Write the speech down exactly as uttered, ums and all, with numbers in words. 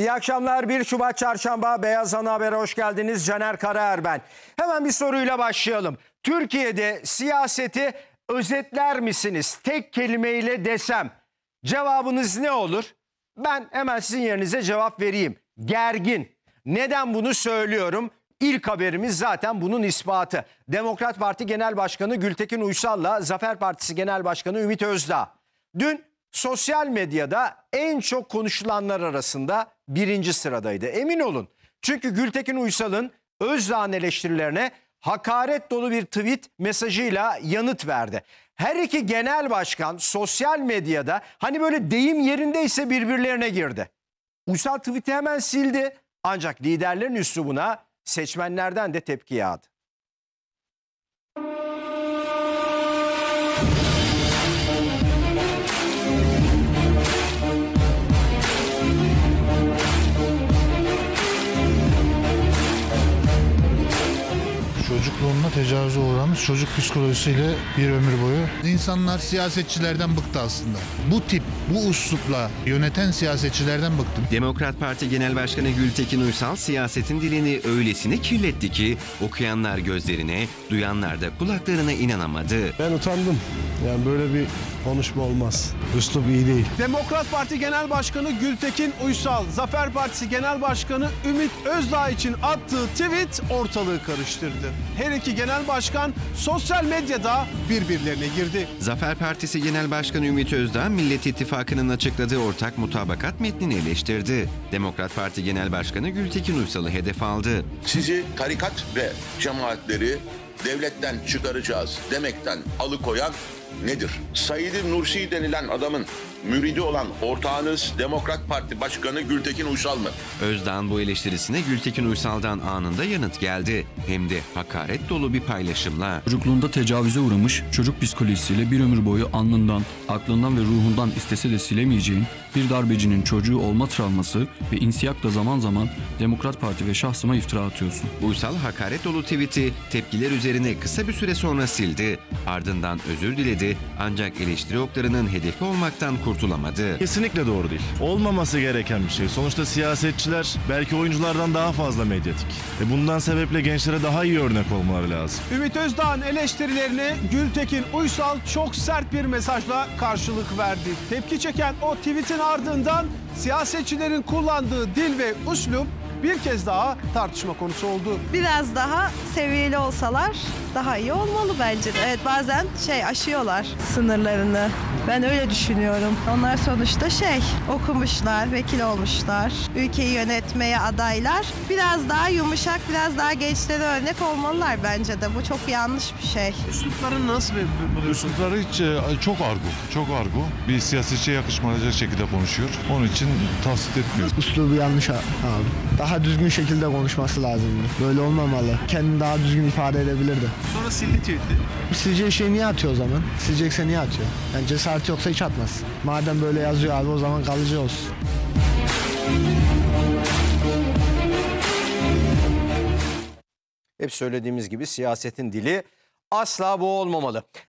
İyi akşamlar. bir Şubat Çarşamba Beyaz Ana Haber'e hoş geldiniz. Caner Karaer ben. Hemen bir soruyla başlayalım. Türkiye'de siyaseti özetler misiniz? Tek kelimeyle desem cevabınız ne olur? Ben hemen sizin yerinize cevap vereyim. Gergin. Neden bunu söylüyorum? İlk haberimiz zaten bunun ispatı. Demokrat Parti Genel Başkanı Gültekin Uysal'la Zafer Partisi Genel Başkanı Ümit Özdağ dün sosyal medyada en çok konuşulanlar arasında birinci sıradaydı. Emin olun. Çünkü Gültekin Uysal'ın Özdağ'ın eleştirilerine hakaret dolu bir tweet mesajıyla yanıt verdi. Her iki genel başkan sosyal medyada hani böyle deyim yerindeyse birbirlerine girdi. Uysal tweet'i hemen sildi. Ancak liderlerin üslubuna seçmenlerden de tepki yağdı. Çocukluğunda tecavüze uğramış çocuk psikolojisiyle bir ömür boyu. İnsanlar siyasetçilerden bıktı aslında. Bu tip, bu üslupla yöneten siyasetçilerden bıktım. Demokrat Parti Genel Başkanı Gültekin Uysal siyasetin dilini öylesine kirletti ki okuyanlar gözlerine, duyanlar da kulaklarına inanamadı. Ben utandım. Yani böyle bir konuşma olmaz. Üslup iyi değil. Demokrat Parti Genel Başkanı Gültekin Uysal, Zafer Partisi Genel Başkanı Ümit Özdağ için attığı tweet ortalığı karıştırdı. Her iki genel başkan sosyal medyada birbirlerine girdi. Zafer Partisi Genel Başkanı Ümit Özdağ, Millet İttifakı'nın açıkladığı ortak mutabakat metnini eleştirdi. Demokrat Parti Genel Başkanı Gültekin Uysal'ı hedef aldı. Sizi tarikat ve cemaatleri devletten çıkaracağız demekten alıkoyan nedir? Said Nursi denilen adamın müridi olan ortağınız Demokrat Parti Başkanı Gültekin Uysal mı? Özdağ'ın bu eleştirisine Gültekin Uysal'dan anında yanıt geldi. Hem de hakaret dolu bir paylaşımla. Çocukluğunda tecavüze uğramış, çocuk psikolojisiyle bir ömür boyu alnından, aklından ve ruhundan istese de silemeyeceğin bir darbecinin çocuğu olma travması ve insiyakla zaman zaman Demokrat Parti ve şahsıma iftira atıyorsun. Uysal hakaret dolu tweet'i tepkiler üzerine kısa bir süre sonra sildi. Ardından özür diledi ancak eleştiri oklarının hedefi olmaktan kurtulamadı. Kesinlikle doğru değil. Olmaması gereken bir şey. Sonuçta siyasetçiler belki oyunculardan daha fazla medyatik. E bundan sebeple gençlere daha iyi örnek olmaları lazım. Ümit Özdağ'ın eleştirilerine Gültekin Uysal çok sert bir mesajla karşılık verdi. Tepki çeken o tweetin ardından siyasetçilerin kullandığı dil ve üslup bir kez daha tartışma konusu oldu. Biraz daha seviyeli olsalar daha iyi olmalı bence de. Evet, bazen şey aşıyorlar sınırlarını. Ben öyle düşünüyorum. Onlar sonuçta şey okumuşlar, vekil olmuşlar, ülkeyi yönetmeye adaylar. Biraz daha yumuşak, biraz daha gençlere örnek olmalılar bence de. Bu çok yanlış bir şey. Üslupları nasıl buluyorsun? Üslupları hiç e, çok argo, çok argo. Bir siyasetçiye yakışmayacak şekilde konuşuyor. Onun için tasvip etmiyoruz. Üslubu yanlış abi. Daha düzgün şekilde konuşması lazımdı. Böyle olmamalı. Kendini daha düzgün ifade edebilirdi. Sonra sildi tweet'i. Sileceği şey niye atıyor o zaman? Silecekse niye atıyor? Yani cesareti yoksa hiç atmaz. Madem böyle yazıyor abi o zaman kalıcı olsun. Hep söylediğimiz gibi siyasetin dili asla bu olmamalı.